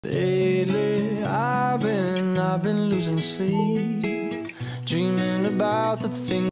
Lately, I've been losing sleep, dreaming about the things